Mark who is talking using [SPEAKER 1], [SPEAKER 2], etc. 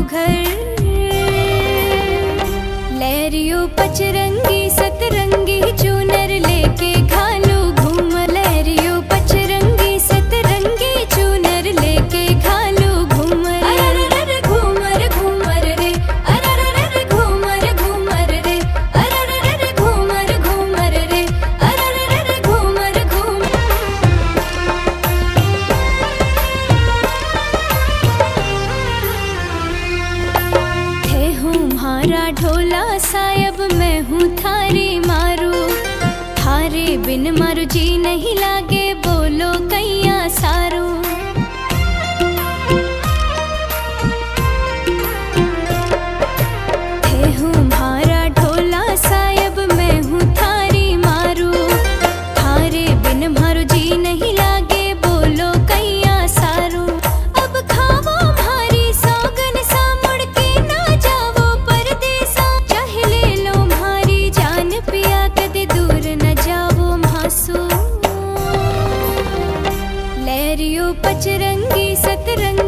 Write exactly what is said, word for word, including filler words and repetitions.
[SPEAKER 1] घर। लहरियो पचरंगी सतरंगी चूनर लेके घालू घूमर। लहरियो पचरंगी सतरंगी चूनर लेके घालू घूमर। अररर घूमर घूमर रे, अररर घूमर घूमर रे, अररर घूमर घूमर रे, अररर घूमर घूमर। थे हूँ म्हारा ढोला सायब मैं हूँ थारी मारू। थारे बिन मारू जी नहीं लागे बोलो कैया सारू। थे हूँ म्हारा ढोला सायब मैं हूँ थारी मारू। थारे बिन मारू जी नहीं लागे बोलो कैया सारू। अब खावो म्हारी सौगन सा मुड़ के ना जावो परदेसा। चाहे ले लो म्हारी जान पिया कदे दूर न जावो म्हासू। लहरियो पचरंगी सतरंगी